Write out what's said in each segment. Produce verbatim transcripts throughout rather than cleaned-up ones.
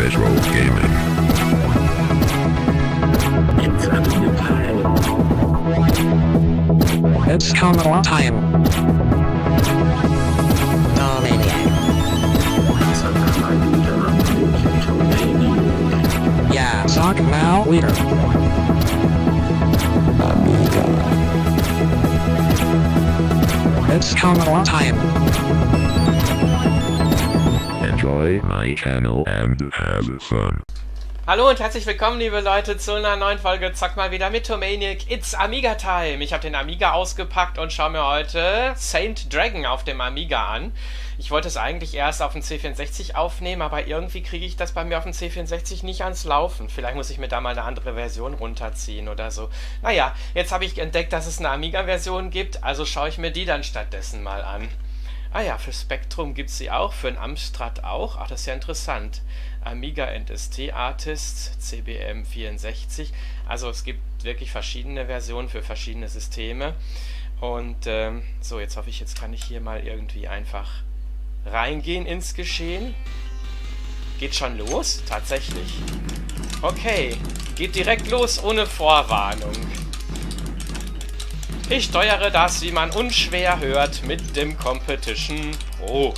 Retro Gaming. It's Amiga time. It's Commodore time. Dominion. Sag mal wieder mit Tomaniac. Yeah, sag mal wieder. Amiga. It's Commodore time. Enjoy my channel and have fun. Hallo und herzlich willkommen, liebe Leute, zu einer neuen Folge Zock mal wieder mit Tomaniac. It's Amiga Time. Ich habe den Amiga ausgepackt und schaue mir heute Saint Dragon auf dem Amiga an. Ich wollte es eigentlich erst auf dem C vierundsechzig aufnehmen, aber irgendwie kriege ich das bei mir auf dem C vierundsechzig nicht ans Laufen. Vielleicht muss ich mir da mal eine andere Version runterziehen oder so. Naja, jetzt habe ich entdeckt, dass es eine Amiga-Version gibt, also schaue ich mir die dann stattdessen mal an. Ah ja, für Spectrum gibt es sie auch, für den Amstrad auch. Ach, das ist ja interessant. Amiga N S T Artist, C B M vierundsechzig. Also es gibt wirklich verschiedene Versionen für verschiedene Systeme. Und ähm, so, jetzt hoffe ich, jetzt kann ich hier mal irgendwie einfach reingehen ins Geschehen. Geht schon los? Tatsächlich. Okay, geht direkt los ohne Vorwarnung. Ich steuere das, wie man unschwer hört, mit dem Competition Pro.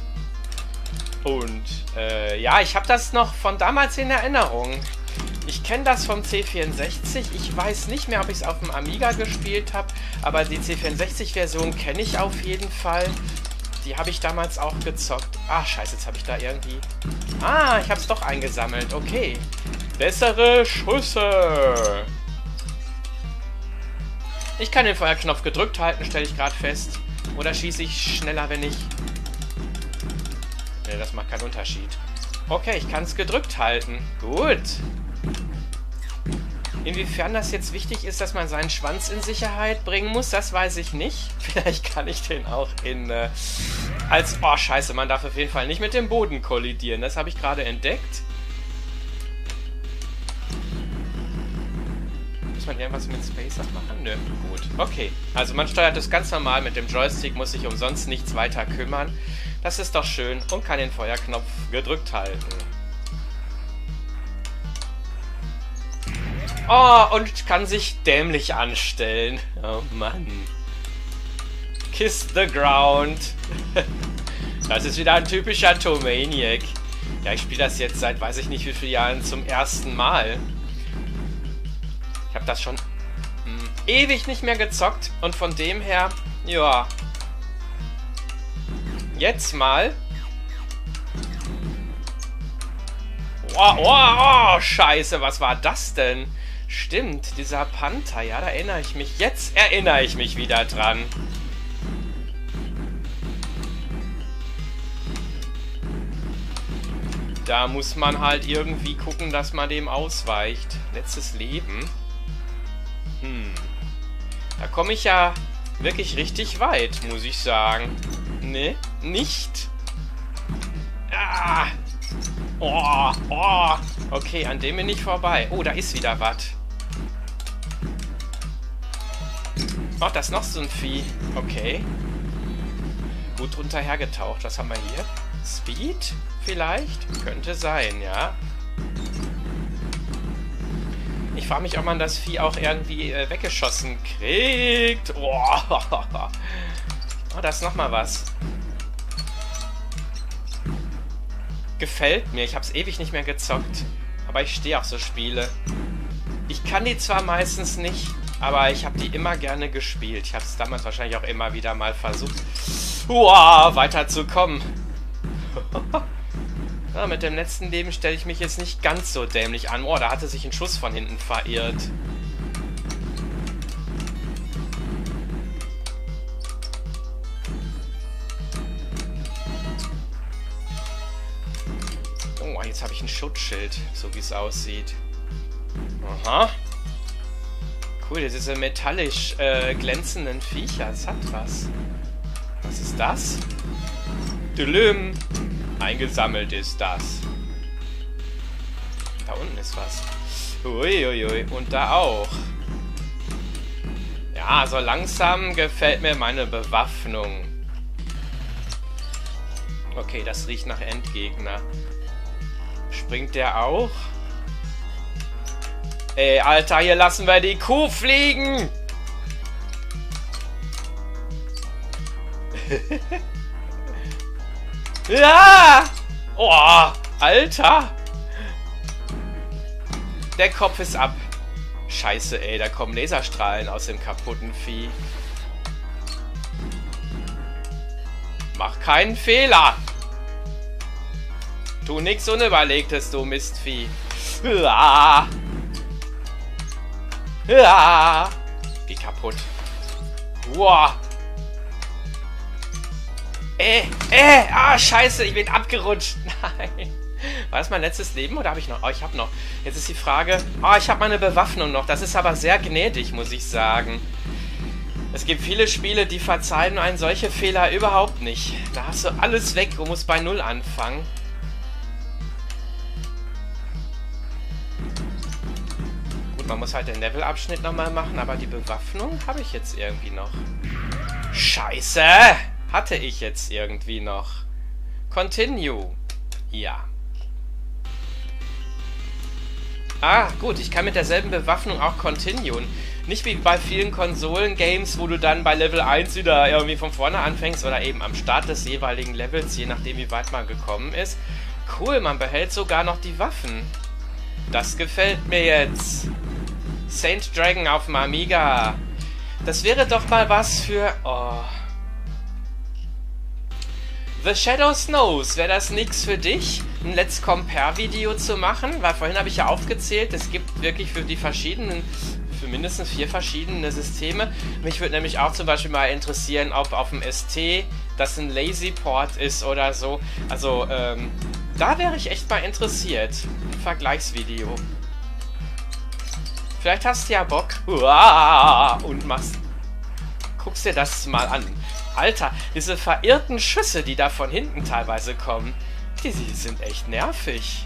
Und, äh, ja, ich habe das noch von damals in Erinnerung. Ich kenne das vom C vierundsechzig. Ich weiß nicht mehr, ob ich es auf dem Amiga gespielt habe, aber die C vierundsechzig-Version kenne ich auf jeden Fall. Die habe ich damals auch gezockt. Ah, scheiße, jetzt habe ich da irgendwie... Ah, ich habe es doch eingesammelt. Okay. Bessere Schüsse. Ich kann den Feuerknopf gedrückt halten, stelle ich gerade fest. Oder schieße ich schneller, wenn ich... Ne, das macht keinen Unterschied. Okay, ich kann es gedrückt halten. Gut. Inwiefern das jetzt wichtig ist, dass man seinen Schwanz in Sicherheit bringen muss, das weiß ich nicht. Vielleicht kann ich den auch in... Äh, als... Oh, scheiße, man darf auf jeden Fall nicht mit dem Boden kollidieren. Das habe ich gerade entdeckt. Muss man irgendwas mit Spacer machen? Nö, gut. Okay, also man steuert das ganz normal mit dem Joystick, muss sich umsonst nichts weiter kümmern. Das ist doch schön und kann den Feuerknopf gedrückt halten. Oh, und kann sich dämlich anstellen. Oh Mann. Kiss the ground. Das ist wieder ein typischer Tomaniac. Ja, ich spiele das jetzt seit weiß ich nicht wie vielen Jahren zum ersten Mal. Ich habe das schon mh, ewig nicht mehr gezockt und von dem her, ja, jetzt mal. Oh, oh, oh, scheiße, was war das denn? Stimmt, dieser Panther, ja, da erinnere ich mich. Jetzt erinnere ich mich wieder dran. Da muss man halt irgendwie gucken, dass man dem ausweicht. Letztes Leben. Hm. Da komme ich ja wirklich richtig weit, muss ich sagen. Ne? Nicht? Ah! Oh, oh! Okay, an dem bin ich vorbei. Oh, da ist wieder was. Oh, da ist noch so ein Vieh. Okay. Gut drunter hergetaucht. Was haben wir hier? Speed? Vielleicht? Könnte sein, ja. Ich frage mich, ob man das Vieh auch irgendwie äh, weggeschossen kriegt. Oh, oh, da ist nochmal was. Gefällt mir. Ich habe es ewig nicht mehr gezockt. Aber ich stehe auf so Spiele. Ich kann die zwar meistens nicht, aber ich habe die immer gerne gespielt. Ich habe es damals wahrscheinlich auch immer wieder mal versucht, wow, weiterzukommen. Ja, mit dem letzten Leben stelle ich mich jetzt nicht ganz so dämlich an. Oh, da hatte sich ein Schuss von hinten verirrt. Oh, jetzt habe ich ein Schutzschild, so wie es aussieht. Aha. Cool, diese metallisch äh, glänzenden Viecher. Das hat was. Was ist das? Dülüm. Eingesammelt ist das. Da unten ist was. Uiuiui. Und da auch. Ja, so langsam gefällt mir meine Bewaffnung. Okay, das riecht nach Endgegner. Springt der auch? Ey, Alter, hier lassen wir die Kuh fliegen! Ja! Oh, Alter! Der Kopf ist ab. Scheiße, ey, da kommen Laserstrahlen aus dem kaputten Vieh. Mach keinen Fehler! Tu nix Unüberlegtes, du Mistvieh. Ja. Ja. Wie kaputt. Wow. Äh, äh, ah, scheiße, ich bin abgerutscht. Nein. War das mein letztes Leben oder habe ich noch? Oh, ich habe noch. Jetzt ist die Frage. Oh, ich habe meine Bewaffnung noch. Das ist aber sehr gnädig, muss ich sagen. Es gibt viele Spiele, die verzeihen einen solche Fehler überhaupt nicht. Da hast du alles weg und musst bei Null anfangen. Gut, man muss halt den Levelabschnitt nochmal machen, aber die Bewaffnung habe ich jetzt irgendwie noch. Scheiße! Hatte ich jetzt irgendwie noch. Continue. Ja. Ah, gut, ich kann mit derselben Bewaffnung auch continuen. Nicht wie bei vielen Konsolen-Games, wo du dann bei Level eins wieder irgendwie von vorne anfängst oder eben am Start des jeweiligen Levels, je nachdem wie weit man gekommen ist. Cool, man behält sogar noch die Waffen. Das gefällt mir jetzt. Saint Dragon auf dem Amiga. Das wäre doch mal was für... Oh. The Shadow Snows, wäre das nix für dich, ein Let's Compare Video zu machen? Weil vorhin habe ich ja aufgezählt, es gibt wirklich für die verschiedenen, für mindestens vier verschiedene Systeme. Mich würde nämlich auch zum Beispiel mal interessieren, ob auf dem S T das ein Lazy Port ist oder so. Also, ähm, da wäre ich echt mal interessiert. Ein Vergleichsvideo. Vielleicht hast du ja Bock. Uah, und machst. Guckst dir das mal an. Alter, diese verirrten Schüsse, die da von hinten teilweise kommen, die, die sind echt nervig.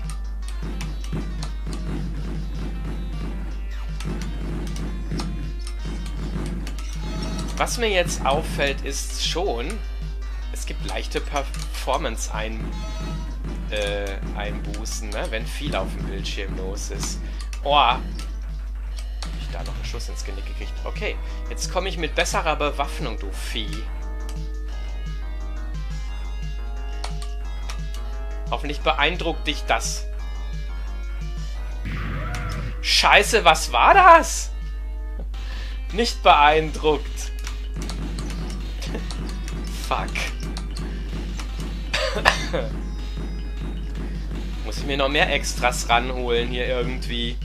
Was mir jetzt auffällt, ist schon, es gibt leichte Performance-Einbußen, äh, ne? Wenn viel auf dem Bildschirm los ist. Oh, hab ich da noch einen Schuss ins Genick gekriegt. Okay, jetzt komme ich mit besserer Bewaffnung, du Vieh. Hoffentlich beeindruckt dich das. Scheiße, was war das? Nicht beeindruckt. Fuck. Muss ich mir noch mehr Extras ranholen hier irgendwie.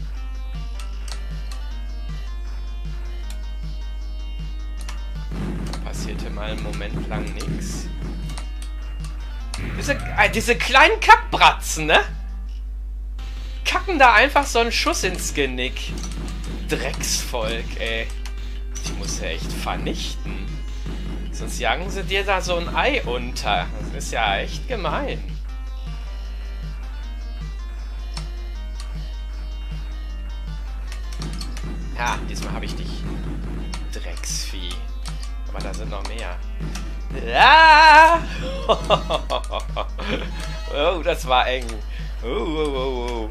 Passierte mal einen Moment lang nichts. Diese, äh, diese kleinen Kackbratzen, ne? Kacken da einfach so einen Schuss ins Genick. Drecksvolk, ey. Die muss ja echt vernichten. Sonst jagen sie dir da so ein Ei unter. Das ist ja echt gemein. Ja, diesmal habe ich dich. Drecksvieh. Aber da sind noch mehr. Ah! Oh, das war eng. Oh, oh, oh, oh.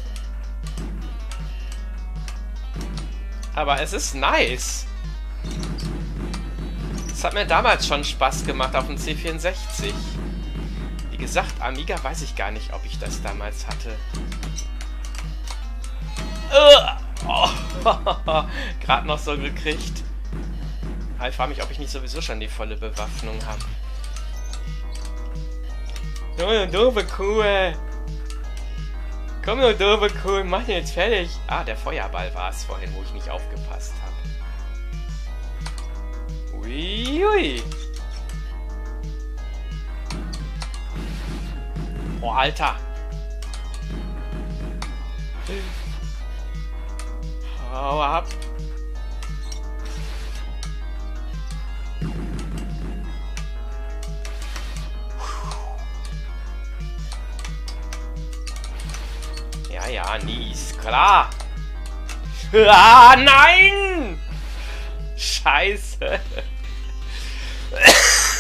Aber es ist nice. Es hat mir damals schon Spaß gemacht auf dem C vierundsechzig. Wie gesagt, Amiga weiß ich gar nicht, ob ich das damals hatte. Oh. Gerade noch so gekriegt. Ich frage mich, ob ich nicht sowieso schon die volle Bewaffnung habe. Oh, doofe Kuh. Komm, du doofe Kuh, mach den jetzt fertig. Ah, der Feuerball war es vorhin, wo ich nicht aufgepasst habe. Ui, ui. Oh, Alter. Hau ab. Ja, ja, nice. Klar. Ah, nein! Scheiße.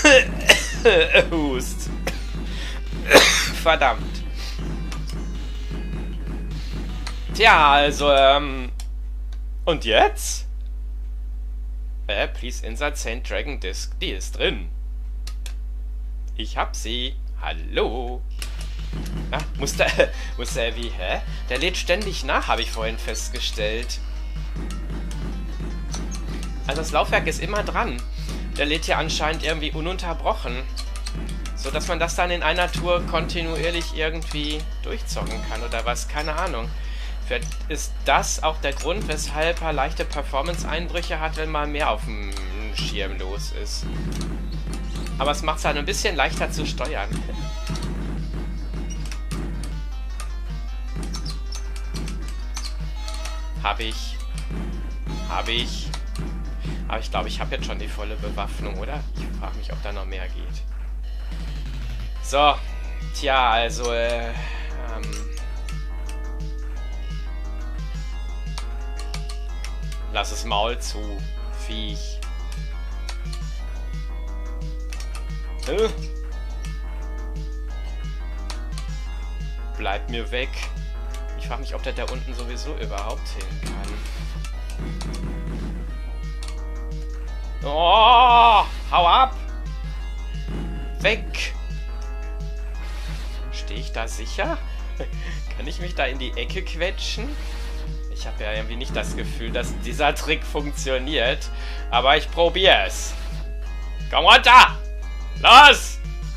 Hust. Verdammt. Tja, also, ähm... Und jetzt? Äh, please insert Saint Dragon Disc. Die ist drin. Ich hab sie. Hallo. Ah, muss der... muss der wie... Hä? Der lädt ständig nach, habe ich vorhin festgestellt. Also das Laufwerk ist immer dran. Der lädt ja anscheinend irgendwie ununterbrochen. So dass man das dann in einer Tour kontinuierlich irgendwie durchzocken kann oder was, keine Ahnung. Vielleicht ist das auch der Grund, weshalb er leichte Performance-Einbrüche hat, wenn mal mehr auf dem Schirm los ist. Aber es macht es halt ein bisschen leichter zu steuern. Habe ich. Habe ich. Aber ich glaube, ich habe jetzt schon die volle Bewaffnung, oder? Ich frage mich, ob da noch mehr geht. So. Tja, also, äh, ähm... lass es Maul zu, Viech. Äh. Bleib mir weg. Ich frage mich, ob der da unten sowieso überhaupt hin kann. Oh, hau ab! Weg! Stehe ich da sicher? Kann ich mich da in die Ecke quetschen? Ich habe ja irgendwie nicht das Gefühl, dass dieser Trick funktioniert. Aber ich probiere es. Komm runter! Los!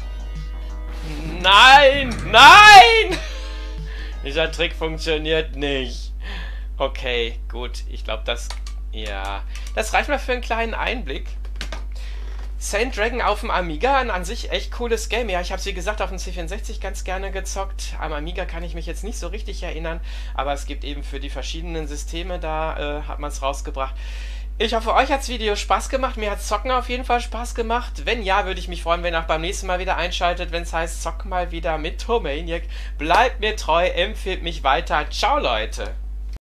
Nein! Nein! Dieser Trick funktioniert nicht. Okay, gut. Ich glaube, das... Ja, das reicht mal für einen kleinen Einblick. Saint Dragon auf dem Amiga, ein an sich echt cooles Game. Ja, ich habe es wie gesagt auf dem C vierundsechzig ganz gerne gezockt. Am Amiga kann ich mich jetzt nicht so richtig erinnern, aber es gibt eben für die verschiedenen Systeme, da äh, hat man es rausgebracht. Ich hoffe, euch hat das Video Spaß gemacht. Mir hat Zocken auf jeden Fall Spaß gemacht. Wenn ja, würde ich mich freuen, wenn ihr auch beim nächsten Mal wieder einschaltet, wenn es heißt, zock mal wieder mit Tomaniac. Bleibt mir treu, empfiehlt mich weiter. Ciao, Leute!